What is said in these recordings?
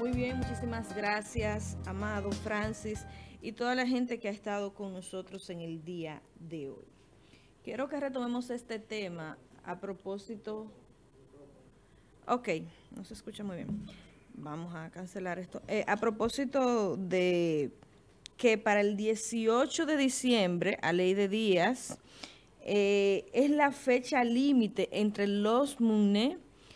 Muy bien, muchísimas gracias, Amado, Francis y toda la gente que ha estado con nosotros en el día de hoy. Quiero que retomemos este tema a propósito. Ok, no se escucha muy bien. Vamos a cancelar esto. A propósito de que para el 18 de diciembre, a ley de días, es la fecha límite entre los MUNE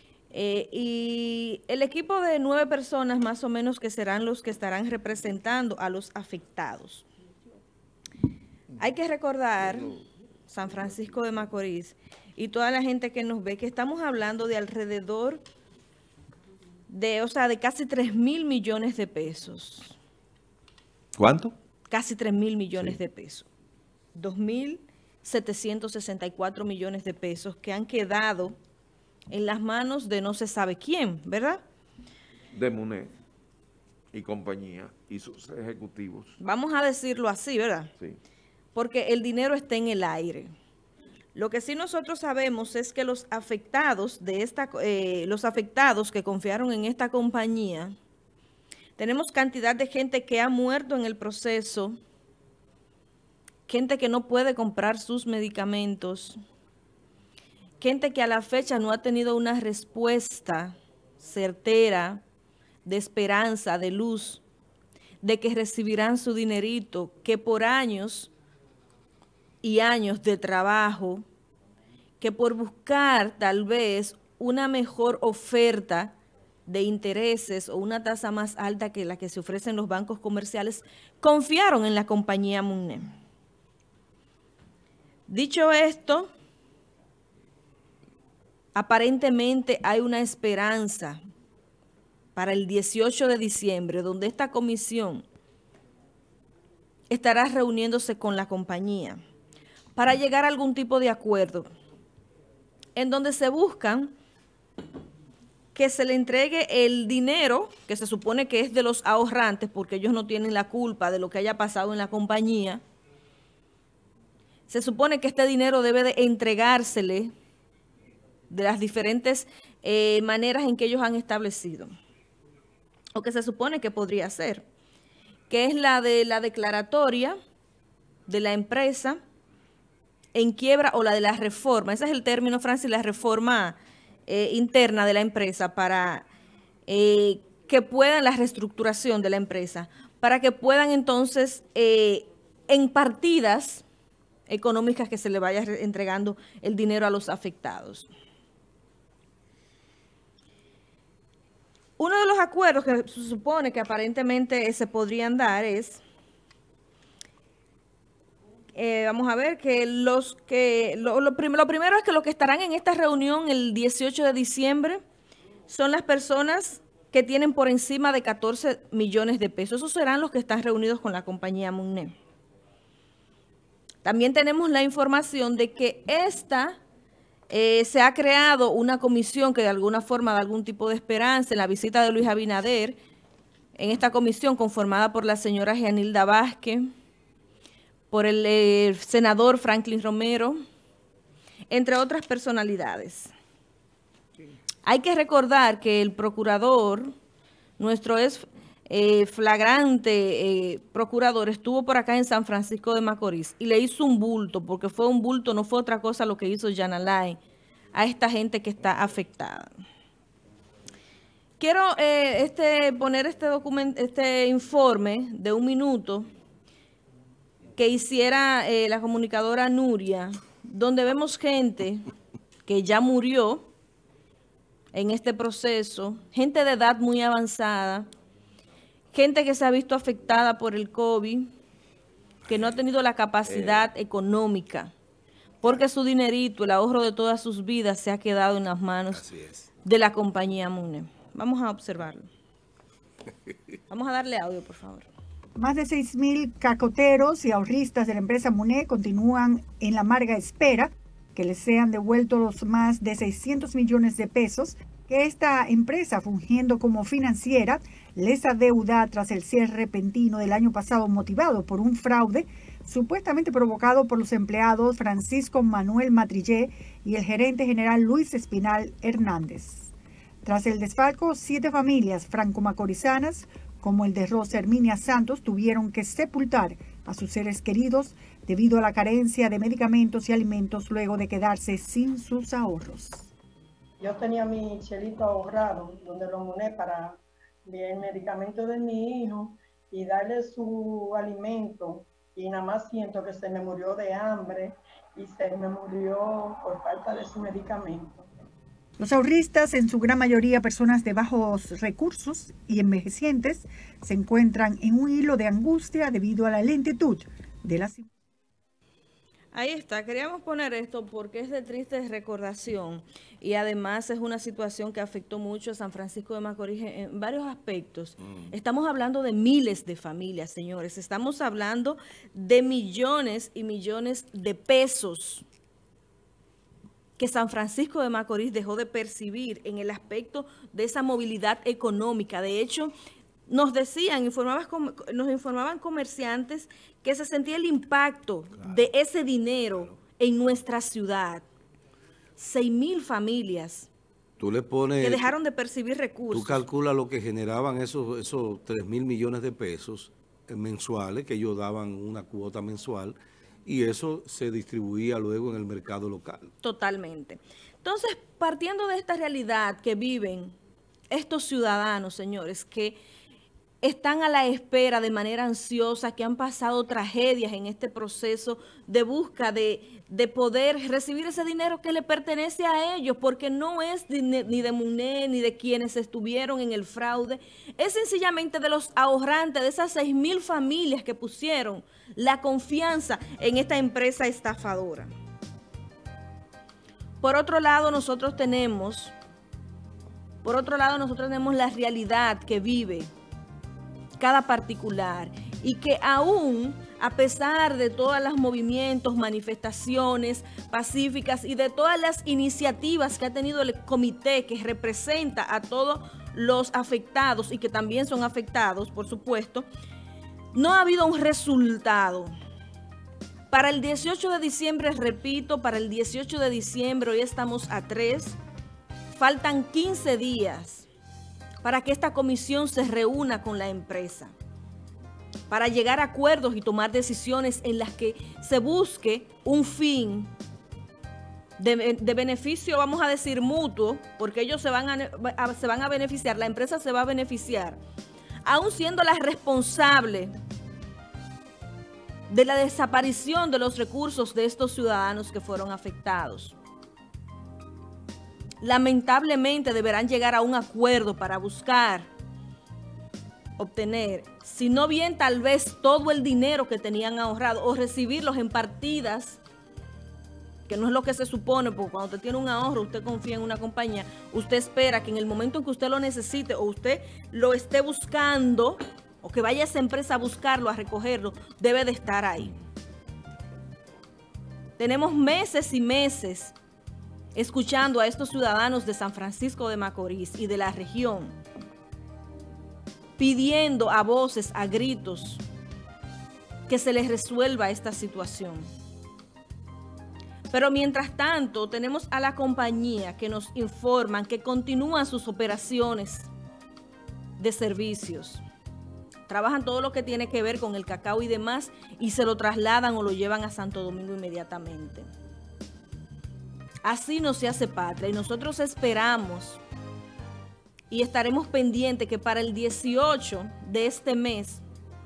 y el equipo de 9 personas más o menos que serán los que estarán representando a los afectados. Hay que recordar, San Francisco de Macorís y toda la gente que nos ve, que estamos hablando de alrededor de casi 3.000 millones de pesos. ¿Cuánto? Casi 3.000 millones de pesos. 2.764 millones de pesos que han quedado en las manos de no se sabe quién, ¿verdad? De MUNE y compañía y sus ejecutivos. Vamos a decirlo así, ¿verdad? Sí. Porque el dinero está en el aire. Lo que sí nosotros sabemos es que los afectados los afectados que confiaron en esta compañía, tenemos cantidad de gente que ha muerto en el proceso, gente que no puede comprar sus medicamentos, gente que a la fecha no ha tenido una respuesta certera, de esperanza, de luz, de que recibirán su dinerito, que por años y años de trabajo, que por buscar tal vez una mejor oferta de intereses o una tasa más alta que la que se ofrece en los bancos comerciales, confiaron en la compañía MUNE. Dicho esto, aparentemente hay una esperanza para el 18 de diciembre, donde esta comisión estará reuniéndose con la compañía para llegar a algún tipo de acuerdo, en donde se buscan que se le entregue el dinero, que se supone que es de los ahorrantes, porque ellos no tienen la culpa de lo que haya pasado en la compañía. Se supone que este dinero debe de entregársele de las diferentes maneras en que ellos han establecido, o que se supone que podría ser, que es la de la declaratoria de la empresa en quiebra o la de la reforma. Ese es el término, Francis, la reforma interna de la empresa para que puedan, la reestructuración de la empresa, para que puedan entonces en partidas económicas que se le vaya entregando el dinero a los afectados. Uno de los acuerdos que se supone que aparentemente se podrían dar es, vamos a ver, que lo primero es que los que estarán en esta reunión el 18 de diciembre son las personas que tienen por encima de 14 millones de pesos. Esos serán los que están reunidos con la compañía MUNE. También tenemos la información de que se ha creado una comisión que de alguna forma da algún tipo de esperanza en la visita de Luis Abinader, en esta comisión conformada por la señora Gianilda Vázquez, por el senador Franklin Romero, entre otras personalidades. Hay que recordar que el procurador, nuestro flagrante procurador, estuvo por acá en San Francisco de Macorís y le hizo un bulto, porque fue un bulto, no fue otra cosa lo que hizo Jan Alain a esta gente que está afectada. Quiero poner este informe de 1 minuto que hiciera la comunicadora Nuria, donde vemos gente que ya murió en este proceso, gente de edad muy avanzada, gente que se ha visto afectada por el COVID, que no ha tenido la capacidad económica, porque su dinerito, el ahorro de todas sus vidas, se ha quedado en las manos de la compañía MUNE. Vamos a observarlo. Vamos a darle audio, por favor. Más de 6.000 cacoteros y ahorristas de la empresa MUNE continúan en la amarga espera que les sean devueltos los más de 600 millones de pesos que esta empresa, fungiendo como financiera, les adeuda tras el cierre repentino del año pasado motivado por un fraude supuestamente provocado por los empleados Francisco Manuel Matrillé y el gerente general Luis Espinal Hernández. Tras el desfalco, 7 familias franco-macorizanas, como el de Rosa Herminia Santos, tuvieron que sepultar a sus seres queridos debido a la carencia de medicamentos y alimentos luego de quedarse sin sus ahorros. Yo tenía mi chelito ahorrado, donde lo muné para el medicamento de mi hijo y darle su alimento, y nada más siento que se me murió de hambre y se me murió por falta de su medicamento. Los ahorristas, en su gran mayoría personas de bajos recursos y envejecientes, se encuentran en un hilo de angustia debido a la lentitud de la situación. Ahí está, queríamos poner esto porque es de triste recordación y además es una situación que afectó mucho a San Francisco de Macorís en varios aspectos. Estamos hablando de miles de familias, señores, estamos hablando de millones y millones de pesos que San Francisco de Macorís dejó de percibir en el aspecto de esa movilidad económica. De hecho, nos decían, nos informaban comerciantes que se sentía el impacto de ese dinero en nuestra ciudad. 6,000 familias tú le pones, que dejaron de percibir recursos. Tú calculas lo que generaban esos 3,000 millones de pesos mensuales, que ellos daban una cuota mensual, y eso se distribuía luego en el mercado local. Totalmente. Entonces, partiendo de esta realidad que viven estos ciudadanos, señores, que están a la espera de manera ansiosa, que han pasado tragedias en este proceso de busca de poder recibir ese dinero que le pertenece a ellos, porque no es ni de MUNE ni de quienes estuvieron en el fraude, es sencillamente de los ahorrantes, de esas 6,000 familias que pusieron la confianza en esta empresa estafadora. Por otro lado, nosotros tenemos la realidad que vive cada particular y que aún, a pesar de todos los movimientos, manifestaciones pacíficas y de todas las iniciativas que ha tenido el comité que representa a todos los afectados y que también son afectados, por supuesto, no ha habido un resultado. Para el 18 de diciembre, repito, para el 18 de diciembre, hoy estamos a 3, faltan 15 días para que esta comisión se reúna con la empresa, para llegar a acuerdos y tomar decisiones en las que se busque un fin de beneficio, vamos a decir, mutuo, porque ellos se van a beneficiar, la empresa se va a beneficiar, aún siendo la responsable de la desaparición de los recursos de estos ciudadanos que fueron afectados. Lamentablemente deberán llegar a un acuerdo para buscar obtener, si no bien tal vez todo el dinero que tenían ahorrado o recibirlos en partidas, que no es lo que se supone, porque cuando usted tiene un ahorro, usted confía en una compañía, usted espera que en el momento en que usted lo necesite o usted lo esté buscando o que vaya a esa empresa a buscarlo, a recogerlo, debe de estar ahí. Tenemos meses y meses escuchando a estos ciudadanos de San Francisco de Macorís y de la región, pidiendo a voces, a gritos, que se les resuelva esta situación. Pero mientras tanto, tenemos a la compañía que nos informan que continúan sus operaciones de servicios. Trabajan todo lo que tiene que ver con el cacao y demás y se lo trasladan o lo llevan a Santo Domingo inmediatamente. Así no se hace patria y nosotros esperamos y estaremos pendientes que para el 18 de este mes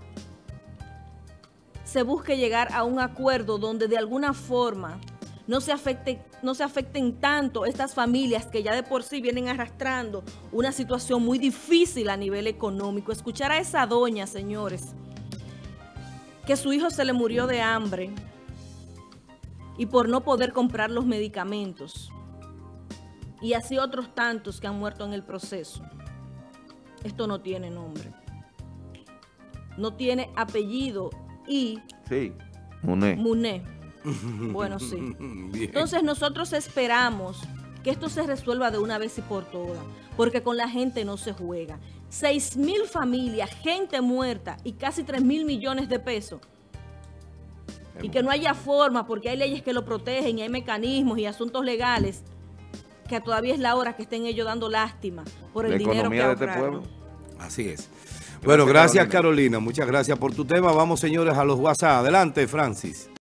se busque llegar a un acuerdo donde de alguna forma no se afecten tanto estas familias que ya de por sí vienen arrastrando una situación muy difícil a nivel económico. Escuchar a esa doña, señores, que su hijo se le murió de hambre y por no poder comprar los medicamentos, y así otros tantos que han muerto en el proceso. Esto no tiene nombre, no tiene apellido y... Sí, MUNE. MUNE. Bueno, sí. Entonces nosotros esperamos que esto se resuelva de una vez y por todas, porque con la gente no se juega. 6,000 familias, gente muerta y casi 3,000 millones de pesos. Y que no haya forma, porque hay leyes que lo protegen y hay mecanismos y asuntos legales que todavía es la hora que estén ellos dando lástima por el La dinero que economía de este ahorraron. pueblo. Así es. Bueno, gracias Carolina. Muchas gracias por tu tema. Vamos, señores, a los WhatsApp. Adelante, Francis.